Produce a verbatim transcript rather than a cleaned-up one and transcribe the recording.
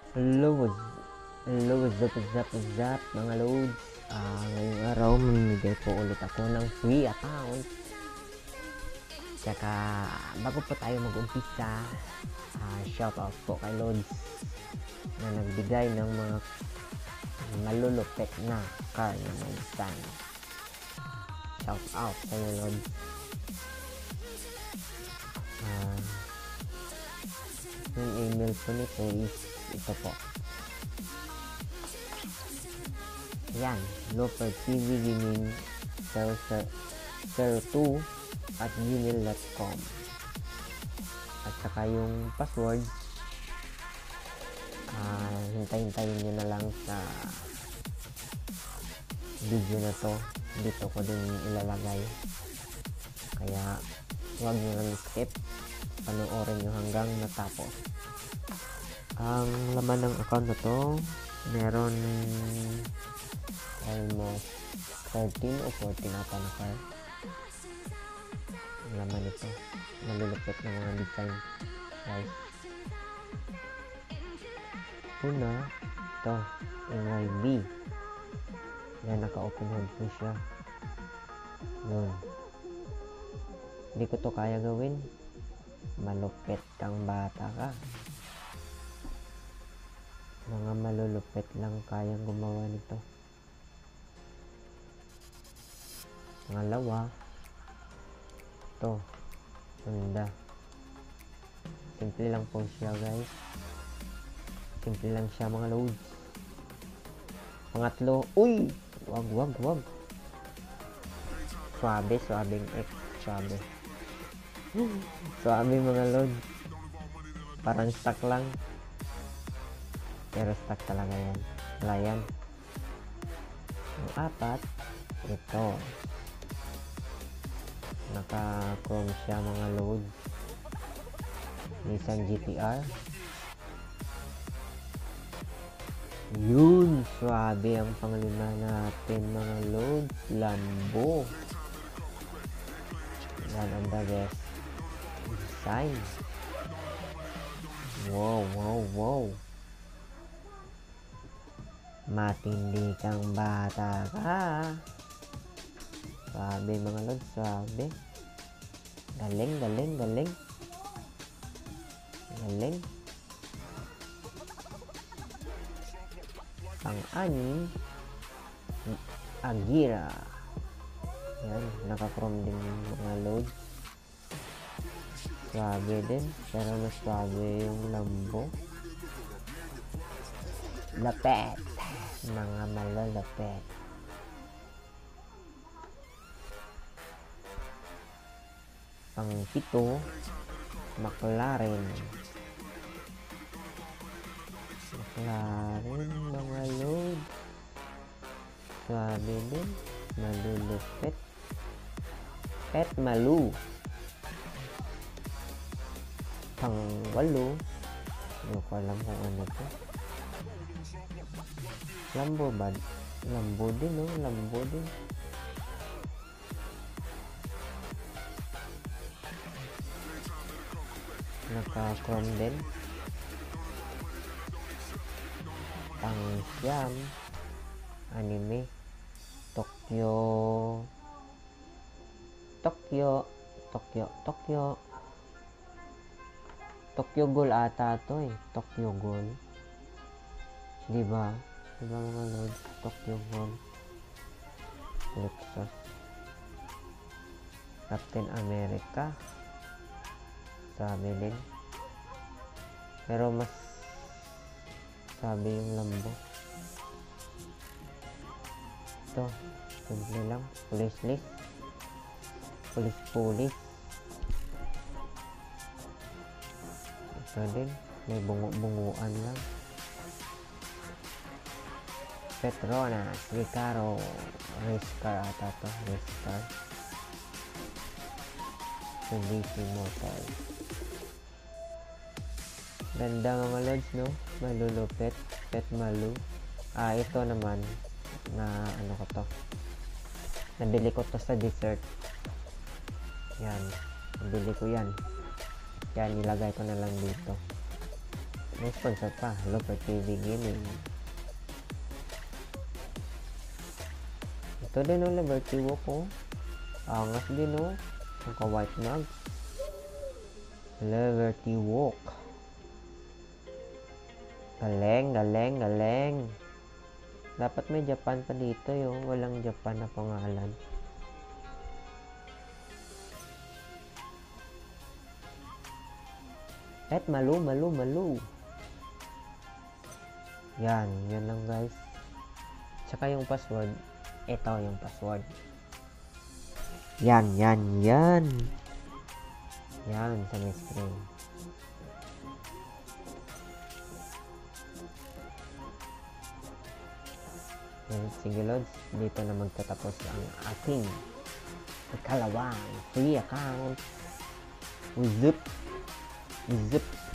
Hello, what's, hello, what's up, what's up, what's up, mga loads. Ah, ngayong araw, mamimigay po ulit ako ng free account. Tsaka, bago po tayo mag-umpisa, ah, shoutout po kay Loads na nagbigay ng mga malulupit na car na may design. Shoutout sa iyo, Loads. Ah, yung email po nito is ito po. Yan, Looper T V Gaming zero two at gmail dot com. At saka yung password, uh, hintay-hintayin nyo na lang sa video na to. Dito ko din ilalagay. Kaya huwag nyo lang skip. Panoorin nyo hanggang matapos. Ang laman ng account na to, meron almost thirteen o fourteen ata na car. Ang laman ito, malulupit na mga design, guys. Una, ito, M Y B. Yan, naka-open hold po siya. Yun. Hindi ko to kaya gawin. Malupit kang bata ka. Mga malulupit lang kayang gumawa nito. Pangalawa, ito, Honda. Simple lang po siya, guys. Simple lang siya, mga loads. Pangatlo, uy! Wag, wag, wag. Suabe, suabing X, suabe. Suabe, mga loads. Parang stock lang. Pero stock talaga yan. Wala yan. Yung apat, ito. Naka-chrome siya, mga loads. Nissan G T R. Yun, swabe ang panglima natin, mga loads. Lambo. Yan ang the best design. Wow, wow, wow. Matindi kang bata ka. Sabi, mga lods, sabi. Galing, galing, galing. Galing. Pang-anim, Agira. Yan, naka-chrome din mga loads. Sabi din, pero mas sabi yung Lambo. Lapet. Mga malalapet. Pang-pito, McLaren. McLaren, mga load. Sabi din, malulupit. Pet Malu. Pang-walo, hindi ko alam kung ano to. Lambo ba? Lambo din, no? Lambo din. Naka-chrome din. Pang-siyam, anime. Tokyo. Tokyo. Tokyo. Tokyo. Tokyo Ghoul ata to eh. Tokyo Ghoul. Diba? Diba mga loads? Tokyo Ghoul. Lexus. Captain America. Sabi din. Pero mas sabi yung Lambo. Ito. Simple lang. Police list. Police police. Ito din. May bungo-bunguan lang. Petronas, Recaro, race car ata to, race car. Suzuki Motor. Ganda mga lods, no? Malulupit, Pet Malu. Ah, ito naman, na ano ko to. Nabili ko to sa dessert. Yan, nabili ko yan. Yan, nilagay ko na lang dito. May sponsor pa. Lover T V Gaming. Ito din o, Liberty Walk o. Angas din o. Ang ka-white mag. Liberty Walk. Galing, galing, galing. Dapat may Japan pa dito yung walang Japan na pangalan. At malu, malu, malu. Yan, yun lang guys. Tsaka yung password. Ito yung password. Yan, yan, yan. Yan sa may screen. Yan, sige Lods, dito na magtatapos ang ating ikalawang free account. Zip, zip.